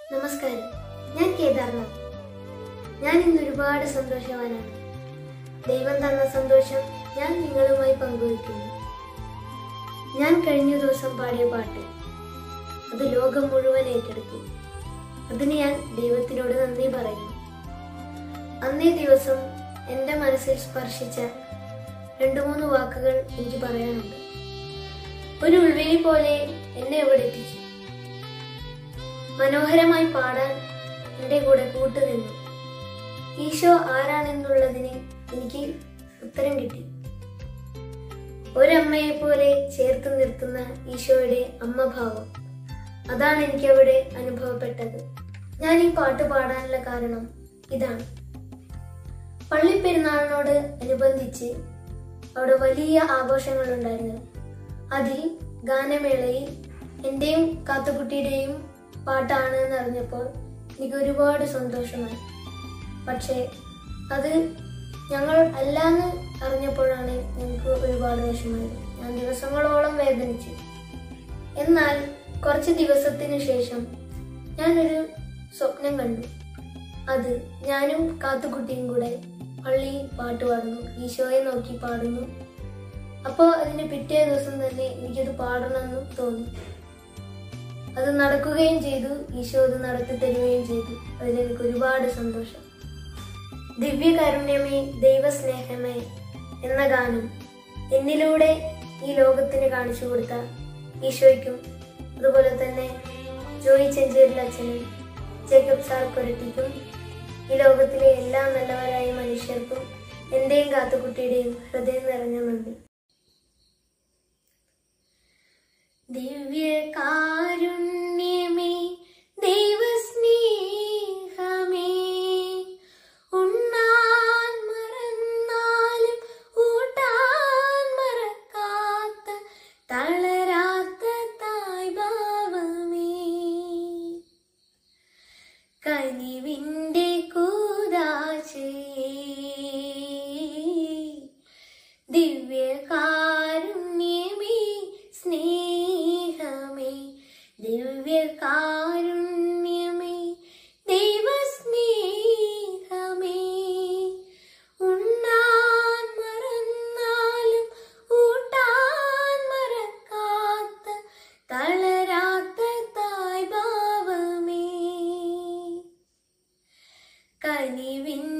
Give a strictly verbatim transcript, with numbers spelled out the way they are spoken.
നമസ്കാരം, ഞാൻ കേദാർനാഥ്. ഞാൻ ഇന്ന് ഒരുപാട് സന്തോഷവാനാണ്. ദൈവം തന്ന സന്തോഷം ഞാൻ നിങ്ങളുമായി പങ്കുവയ്ക്കുന്നു. ഞാൻ കഴിഞ്ഞ ദിവസം പാടിയ പാട്ട് അത് ലോകം മുഴുവൻ ഏറ്റെടുത്തു. അതിന് ഞാൻ ദൈവത്തിനോട് നന്ദി പറയുന്നു. അന്നേ ദിവസം എൻ്റെ മനസ്സിൽ സ്പർശിച്ച രണ്ടു മൂന്ന് വാക്കുകൾ എനിക്ക് പറയാനുണ്ട്. ഒരു ഉൾവിളി പോലെ എന്നെ ഇവിടെ എത്തിച്ചു. മനോഹരമായി പാടാൻ എൻ്റെ കൂടെ കൂട്ടുനിന്നു. ഈശോ ആരാണെന്നുള്ളതിന് എനിക്ക് ഉത്തരം കിട്ടി. ഒരമ്മയെ പോലെ ചേർത്ത് നിർത്തുന്ന ഈശോയുടെ അമ്മഭാവം, അതാണ് എനിക്ക് അവിടെ അനുഭവപ്പെട്ടത്. ഞാൻ ഈ പാട്ട് പാടാനുള്ള കാരണം ഇതാണ്. പള്ളിപ്പെരുന്നാളിനോട് അനുബന്ധിച്ച് അവിടെ വലിയ ആഘോഷങ്ങൾ ഉണ്ടായിരുന്നു. അതിൽ ഗാനമേളയിൽ എന്റെയും കാത്തുകുട്ടിയുടെയും പാട്ടാണ് എന്നറിഞ്ഞപ്പോൾ എനിക്ക് ഒരുപാട് സന്തോഷമായി. പക്ഷേ അത് ഞങ്ങൾ അല്ലാന്ന് അറിഞ്ഞപ്പോഴാണ് എനിക്ക് ഒരുപാട് വിഷമമായത്. ഞാൻ ദിവസങ്ങളോളം വേദനിച്ചു. എന്നാൽ കുറച്ച് ദിവസത്തിന് ശേഷം ഞാനൊരു സ്വപ്നം കണ്ടു. അത് ഞാനും കാത്തുകുട്ടിയും കൂടെ പള്ളിയിൽ പാട്ട് പാടുന്നു, ഈശോയെ നോക്കി പാടുന്നു. അപ്പോൾ അതിന്റെ പിറ്റേ ദിവസം തന്നെ എനിക്കത് പാടണമെന്ന് തോന്നി. അത് നടക്കുകയും ചെയ്തു. ഈശോ അത് നടത്തി തരികയും ചെയ്തു. അതിലെനിക്ക് ഒരുപാട് സന്തോഷം. ദിവ്യകാരുണ്യമേ, ദൈവസ്നേഹമേ എന്ന ഗാനം എന്നിലൂടെ ഈ ലോകത്തിന് കാണിച്ചു കൊടുത്ത ഈശോയ്ക്കും അതുപോലെ തന്നെ ജോയി ചെഞ്ചേരിൽ അച്ഛനും ജേക്കബ് സാർ കൊരട്ടിക്കും ഈ ലോകത്തിലെ എല്ലാ നല്ലവരായ മനുഷ്യർക്കും എന്റെയും കാത്തുകുട്ടിയുടെയും ഹൃദയം നിറഞ്ഞ നന്ദി. ദിവ്യകാരുണ്യമേ, ദൈവസ്നേഹമേ, ഉണ്ണാൻ മറന്നാലും ഊട്ടാൻ മറക്കാത്ത തളരാത്ത തായ്ഭാവമേ, കനിവിന്റെ കൂദാശയേ, ദിവ്യകാരുണ്യമേ, സ്നേഹമേ, ദിവ്യകാരുണ്യമേ, ദൈവസ്നേഹമേ, ഉണ്ണാൻ മറന്നാലും ഊട്ടാൻ മറക്കാത്ത തളരാത്ത തായ്ഭാവമേ, കനിവിൻ